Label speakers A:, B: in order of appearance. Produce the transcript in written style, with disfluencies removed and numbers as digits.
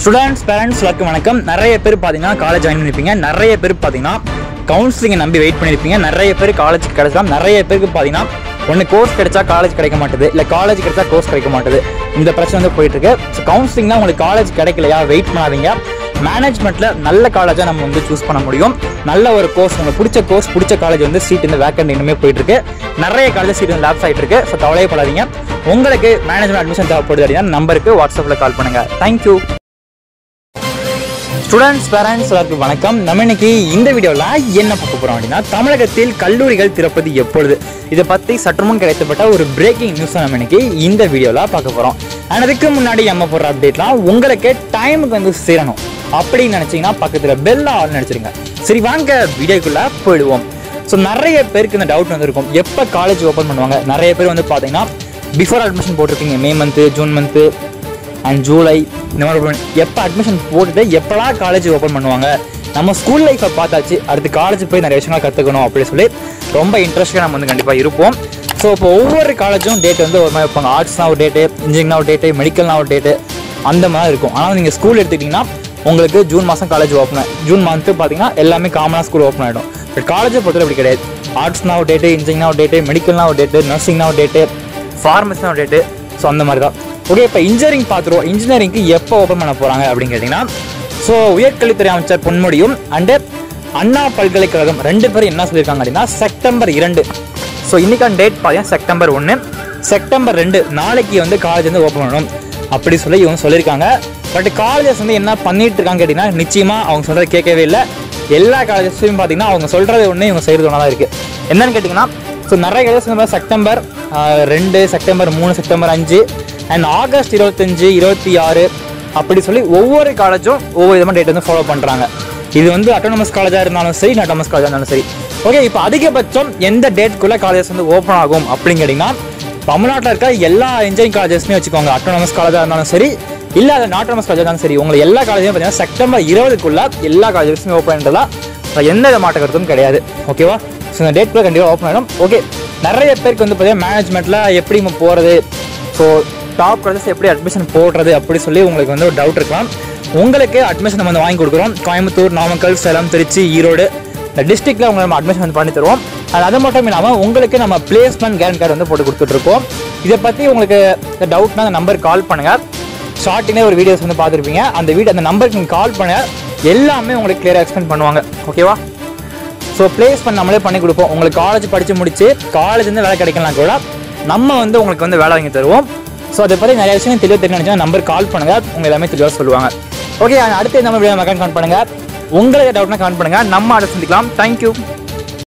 A: Students parents எல்லாருக்கும் வணக்கம். நிறைய பேர் பார்த்தீங்கன்னா காலேஜ் ஜாயின் பண்ணியிருப்பீங்க. நிறைய பேர் பார்த்தீங்கன்னா கவுன்சிலிங்கை நம்பி வெயிட் பண்ணியிருப்பீங்க. நிறைய பேர் காலேஜுக்கு கிடைச்சலாம். நிறைய பேருக்கு பார்த்தீங்கன்னா ஒன்று கோர்ஸ் கிடைச்சா காலேஜ் கிடைக்க மாட்டுது, இல்லை காலேஜ் கிடைச்சா கோர்ஸ் கிடைக்க மாட்டுது. இந்த பிரச்சனை வந்து போயிட்டு இருக்கு. ஸோ கவுன்சிலிங்னா உங்களுக்கு காலேஜ் கிடைக்கலையா, வெயிட் பண்ணாதீங்க. மேனேஜ்மெண்ட்டில் நல்ல காலேஜாக நம்ம வந்து சூஸ் பண்ண முடியும். நல்ல ஒரு கோர்ஸ், உங்களுக்கு பிடிச்ச கோர்ஸ், பிடிச்ச காலேஜ் வந்து சீட் இந்த வேக்கண்ட் இன்னுமே போயிட்டு இருக்கு. நிறைய காலேஜ் சீட் வந்து லேப்ஸ் ஆகிட்டு இருக்கு. ஸோ கவலையப்படாதீங்க. உங்களுக்கு மேனேஜ்மெண்ட் அட்மிஷன் தேவைப்படுது அப்படின்னா நம்பருக்கு வாட்ஸ்அப்பில் கால் பண்ணுங்க. தேங்க்யூ. ஸ்டூடெண்ட்ஸ் பேரண்ட்ஸ் எல்லாருக்கும் வணக்கம். நம்ம இன்னைக்கு இந்த வீடியோவில் என்ன பார்க்க போகிறோம் அப்படின்னா, தமிழகத்தில் கல்லூரிகள் திறப்பது எப்பொழுது, இதை பற்றி சற்றுமுன் கிடைக்கப்பட்ட ஒரு பிரேக்கிங் நியூஸை நம்ம இன்னைக்கு இந்த வீடியோவில் பார்க்க போகிறோம். ஆனால் அதுக்கு முன்னாடி நம்ம போடுற அப்டேட்லாம் உங்களுக்கு டைமுக்கு வந்து சேரணும் அப்படின்னு நினச்சிங்கன்னா பக்கத்தில் பெல் ஆல் நினச்சிருங்க. சரி, வாங்க வீடியோக்குள்ளே போயிடுவோம். ஸோ நிறைய பேருக்கு இந்த டவுட் வந்துருக்கும், எப்போ காலேஜ் ஓப்பன் பண்ணுவாங்க. நிறைய பேர் வந்து பார்த்தீங்கன்னா பிஃபோர் அட்மிஷன் போட்டிருப்பீங்க. May month, June month and July இந்த மாதிரி எப்போ அட்மிஷன் போட்டுட்டு எப்போலாம் காலேஜ் ஓப்பன் பண்ணுவாங்க. நம்ம ஸ்கூல் லைஃப்பை பார்த்தாச்சு, அடுத்து காலேஜ் போய் நிறைய விஷயங்கள் கற்றுக்கணும் அப்படின்னு சொல்லி ரொம்ப இன்ட்ரெஸ்ட்டாக நம்ம வந்து கண்டிப்பாக இருப்போம். ஸோ இப்போ ஒவ்வொரு காலேஜும் டேட் வந்து ஒரு மாதிரி வைப்பாங்க. ஆர்ட்ஸ்னா ஒரு டேட்டு, இன்ஜினியரிங்னா ஒரு டேட்டு, மெடிக்கல்னா ஒரு டேட்டு, அந்த மாதிரி இருக்கும். ஆனால் நீங்கள் ஸ்கூல் எடுத்துக்கிட்டிங்கன்னா உங்களுக்கு ஜூன் மாதம் காலேஜ் ஓப்பன், ஜூன் மந்த்து பார்த்தீங்கன்னா எல்லாமே காமனாக ஸ்கூல் ஓப்பன் ஆகிடும். பட் காலேஜை பொறுத்தவரை அப்படி கிடையாது. ஆர்ட்ஸ்னா ஒரு டேட்டு, இன்ஜினியரிங்னா ஒரு டேட்டு, மெடிக்கல்னா ஒரு டேட்டு, நர்சிங்னா ஒரு டேட்டு, ஃபார்மசினா ஒரு டேட்டு. ஸோ அந்த மாதிரி தான். ஓகே, இப்போ இன்ஜினியரிங் பார்த்துருவோம். இன்ஜினியரிங்க்கு எப்போ ஓப்பன் பண்ண போகிறாங்க அப்படின்னு கேட்டிங்கன்னா, ஸோ உயர்கல்வித்துறை அமைச்சர் பொன்முடியும் அண்டு அண்ணா பல்கலைக்கழகம் ரெண்டு பேரும் என்ன சொல்லியிருக்காங்க அப்படின்னா, செப்டம்பர் 2. ஸோ இன்றைக்கான டேட் பார்த்தீங்கன்னா செப்டம்பர் 1, செப்டம்பர் 2 நாளைக்கு வந்து காலேஜ் வந்து ஓப்பன் பண்ணணும் அப்படி சொல்லி இவங்க சொல்லியிருக்காங்க. பட் காலேஜஸ் வந்து என்ன பண்ணிட்டு இருக்காங்க கேட்டிங்கன்னா, நிச்சயமாக அவங்க சொல்கிறத கேட்கவே இல்லை. எல்லா காலேஜஸ்லையும் பார்த்தீங்கன்னா அவங்க சொல்கிறது ஒன்று, இவங்க செய்கிறது ஒன்றா தான் இருக்குது. என்னன்னு கேட்டிங்கன்னா, ஸோ நிறைய காலேஜஸ் வந்து September 2, September 3, September 5 and August 25, 26 அப்படி சொல்லி ஒவ்வொரு காலேஜும் ஒவ்வொரு விதமான டேட் வந்து ஃபாலோ பண்ணுறாங்க. இது வந்து அட்டானமஸ் காலேஜாக இருந்தாலும் சரி, அட்டானமஸ் காலேஜாக இருந்தாலும் சரி. ஓகே, இப்போ அதிகபட்சம் எந்த டேட்குள்ளே காலேஜஸ் வந்து ஓப்பன் ஆகும் அப்படின்னு கேட்டிங்கன்னா, தமிழ்நாட்டில் இருக்க எல்லா இன்ஜினியரிங் காலேஜஸ்மே வச்சுக்கோங்க. அட்டானமஸ் காலேஜாக இருந்தாலும் சரி, இல்லை அது நாட்டானமஸ் காலேஜாக இருந்தாலும் சரி, உங்களுக்கு எல்லா காலேஜுமே பார்த்தீங்கன்னா செப்டம்பர் 20க்குள்ளே எல்லா காலேஜஸுமே ஓப்பன் ஆகிட்டதா எந்த வித மாற்ற கருத்தும் கிடையாது. ஓகேவா? ஸோ இந்த டேட்குள்ளே கண்டிப்பாக ஓப்பன் ஆகிடும். ஓகே, நிறைய பேருக்கு வந்து பார்த்தீங்கன்னா மேனேஜ்மெண்ட்டில் எப்படி போகிறது, ஸோ டாப் காலேஜஸ் எப்படி அட்மிஷன் போடுறது அப்படி சொல்லி உங்களுக்கு வந்து ஒரு டவுட் இருக்கலாம். உங்களுக்கு அட்மிஷன் நம்ம வந்து வாங்கி கொடுக்குறோம். கோயம்புத்தூர், நாமக்கல், சேலம், திருச்சி, ஈரோடு இந்த டிஸ்ட்ரிக்டில் உங்களுக்கு நம்ம அட்மிஷன் வந்து பண்ணி தருவோம். அது மட்டும் இல்லாமல் உங்களுக்கு நம்ம பிளேஸ்மெண்ட் கேரண்ட் கார்டு வந்து போட்டு கொடுத்துட்ருக்கோம். இதை பற்றி உங்களுக்கு இந்த டவுட்னா அந்த நம்பருக்கு கால் பண்ணுங்கள். ஸ்டார்டிங்கே ஒரு வீடியோஸ் வந்து பார்த்துருப்பீங்க. அந்த நம்பருக்கு நீங்கள் கால் பண்ணுங்கள், எல்லாமே உங்களுக்கு கிளியராக எக்ஸ்பிளைன் பண்ணுவாங்க. ஓகேவா? ஸோ பிளேஸ்மெண்ட் நம்மளே பண்ணி கொடுப்போம். உங்களுக்கு காலேஜ் படித்து முடிச்சு காலேஜ் வந்து வேலை கிடைக்கலாம் கூட நம்ம வந்து உங்களுக்கு வந்து வேலை வாங்கி தருவோம். ஸோ அதை பற்றி நிறைய விஷயம் தெளிவாக தெரிஞ்சுன்னா நம்பர் கால் பண்ணுங்கள், உங்கள் எல்லாமே தெளிவாக சொல்லுவாங்க. ஓகே, அடுத்து நம்ம வீடியோ கமெண்ட் பண்ணுங்கள். உங்களுக்கு டவுட்னா கமெண்ட் பண்ணுங்கள். நம்ம அதை சந்திக்கலாம். தேங்க்யூ.